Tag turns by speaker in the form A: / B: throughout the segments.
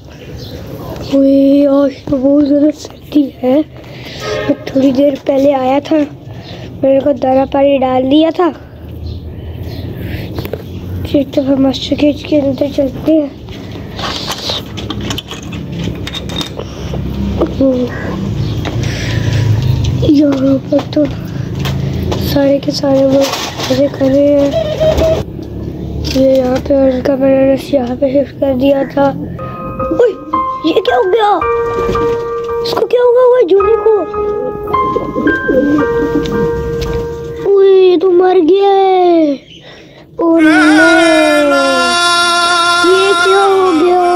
A: आज तो बहुत ज़्यादा सर्दी है। मैं थोड़ी देर पहले आया था, मेरे को दाना पानी डाल दिया था। एक तो हम मास्टर केज के अंदर चलते हैं। यहाँ पर तो सारे के सारे लोग मजे कर रहे हैं। ये यहाँ पे और इनका मैंने यहाँ पे शिफ्ट कर दिया था। ओए, ये क्या हो गया? इसको क्या होगा हुआ जूनी को? ओए, ये तो मर गया है। ओह नो, ये क्या हो गया?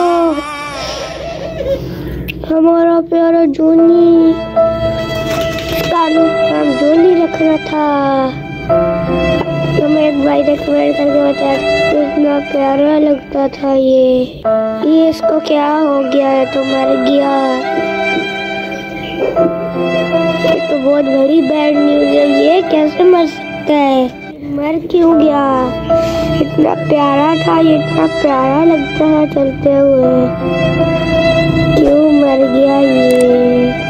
A: हमारा प्यारा जूनी, इसका नाम जूनी रखना था। तो मैं एक भाई ने कमेंट करके बताया कितना प्यारा लगता था ये इसको क्या हो गया है? तो मर गया। ये तो बहुत बड़ी बैड न्यूज़ है। ये कैसे मर सकता है? मर क्यों गया? इतना प्यारा था, ये इतना प्यारा लगता था चलते हुए, क्यों मर गया ये?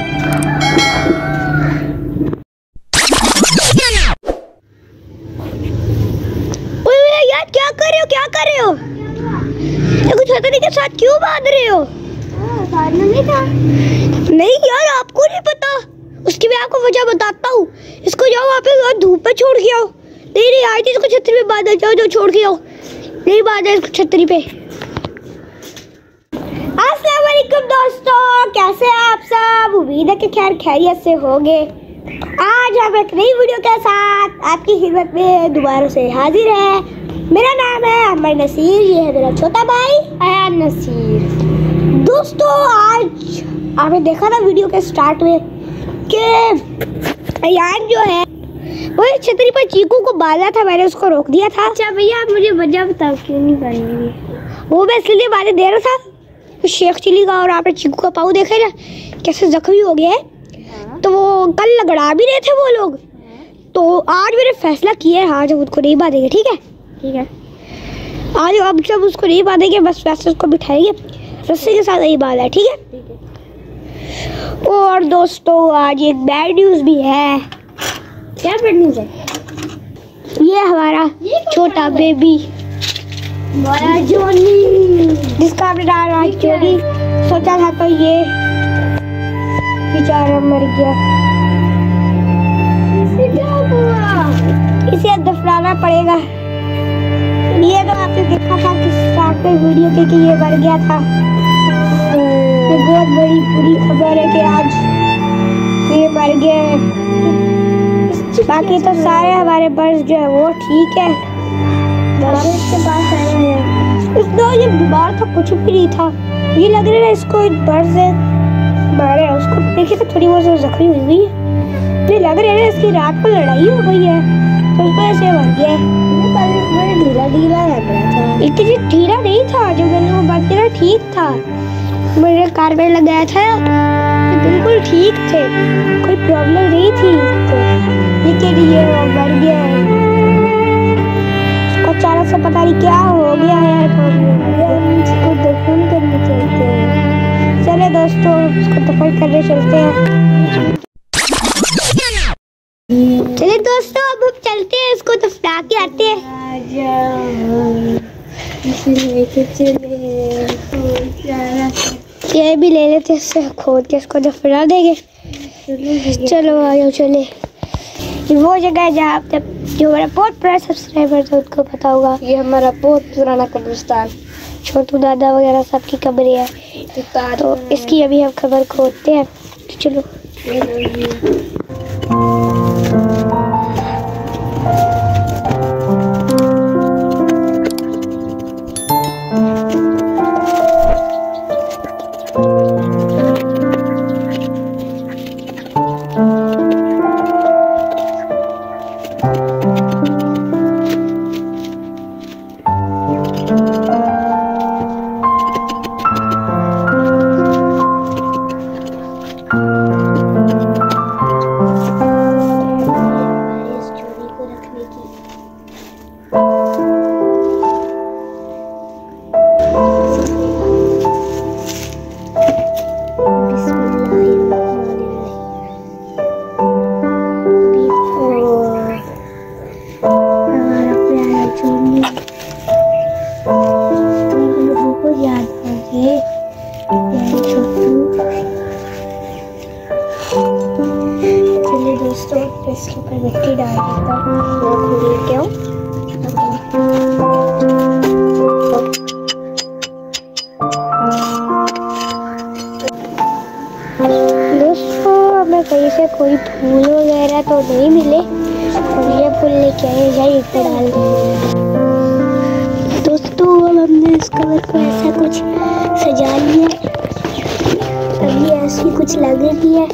A: क्या कर रहे हो? कुछ छतरी के साथ क्यों बांध रहे हो? नहीं था। नहीं यार, आपको नहीं पता? उसकी मैं आपको वजह बताता हूँ। इसको जाओ वहाँ पे धूप पे छोड़ के आओ। नहीं आई थी, इसको छतरी पे बांध जाओ, जो छोड़ के आओ। नहीं बांधा इसको छतरी पे। अस्सलाम वालेकुम दोस्तों, कैसे हैं आप सब? उम्मीद है कि खैर खैरियत से होंगे। आज हम एक नई वीडियो के साथ आपकी खिदमत में दोबारा से हाजिर है। मेरा नाम है अमर नसीर, ये है मेरा छोटा भाई अयान नसीर। दोस्तों, आज आपने देखा ना वीडियो के स्टार्ट में कि अयान जो है वो छतरी पर चीकू को बांधा था, मैंने उसको रोक दिया था। अच्छा भैया, आप मुझे वजह बताओ क्यों नहीं बांधी? वो मैं इसलिए बांधे दे रहा था, तो शेख चिली का और आपने चीकू का पाँव देखा ना कैसे जख्मी हो गया है। तो वो कल लगड़ा भी रहे थे वो लोग। तो आज मैंने फैसला किया है, आज हम उसको नहीं बांधेंगे। ठीक है? ठीक है। आज अब जब उसको नहीं बांधेंगे, बस वैसे उसको बिठाएंगे, रस्सी के साथ नहीं बांधा है। ठीक है? ठीक है। और दोस्तों, आज एक बैड न्यूज़ भी है। क्या बैड न्यूज़ है? ये हमारा छोटा बेबी जॉनी, जिसका आपने नाम जॉनी सोचा था, तो ये बेचारा मर गया। इसे क्या हुआ? इसे दफनाना पड़ेगा। ये तो आपने देखा था कि स्टार्ट में वीडियो के कि ये मर गया था। ये बहुत बड़ी बुरी खबर है कि आज ये मर गया है। बाकी तो सारे हमारे बर्ड्स जो है वो ठीक है। इसके पास आए हैं। इसको ये बीमार था, कुछ भी नहीं था। ये लग रहा है इसको बर्ड से मारे, उसको देखिए तो थोड़ी बहुत जख्मी हुई है। ये लग रहा है इसकी रात को लड़ाई हो गई है, तो उसको ऐसे मर गया है। ढीला ढीला लग रहा था। इतनी ढीला नहीं था, जब मैंने वो बात किया ठीक था। मैंने कारपेट लगाया था, तो बिल्कुल ठीक थे, कोई प्रॉब्लम नहीं थी इसको। लेकिन ये मर गया है। उसको अचानक से पता नहीं क्या हो गया है। इसको दफन करने चलते हैं। चले दोस्तों, उसको दफन करने चलते हैं। चलिए दोस्तों, अब हम चलते हैं, इसको दफना के आते हैं। ये भी ले लेते, इससे खोद के इसको दफना देंगे। चलो आ जाओ, चले। वो जगह है जहाँ जो हमारा बहुत पुराना सब्सक्राइबर था उनको पता होगा। ये हमारा बहुत पुराना कब्रिस्तान, छोटू दादा वगैरह सबकी कब्रें है। तो इसकी अभी हम खबर खोदते हैं। चलो। पर मिट्टी डाल देता हूँ। मैं भूल गया हूँ। दोस्तों हमें कहीं से कोई फूल वगैरह तो नहीं मिले, तो ये फूल लेके आए जाए इतना डाल दें। दोस्तों अब हमने इस कवर को ऐसा कुछ सजा लिया, अभी ऐसी कुछ लग रही है।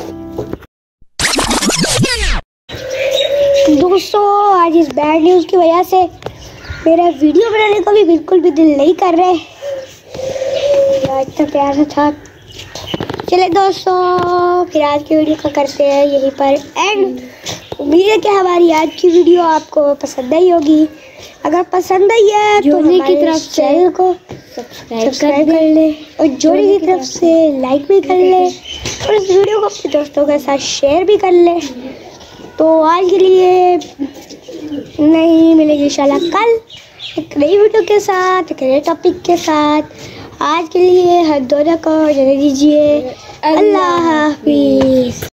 A: दोस्तों आज इस बैड न्यूज़ की वजह से मेरा वीडियो बनाने को भी बिल्कुल भी दिल नहीं कर रहे। आज तो प्यार था। चले दोस्तों फिर आज की वीडियो का करते हैं यहीं पर एंड। उम्मीद है कि हमारी आज की वीडियो आपको पसंद आई होगी। अगर पसंद आई है तो हमारे चैनल को सब्सक्राइब कर ले और जोड़ी की तरफ से लाइक भी कर ले और इस वीडियो को अपने दोस्तों के साथ शेयर भी कर ले। तो आज के लिए नहीं मिलेगी इंशाल्लाह कल एक नई वीडियो के साथ, एक नए टॉपिक के साथ। आज के लिए हर दोनों को इजाज़त दीजिए। अल्लाह हाफिज़।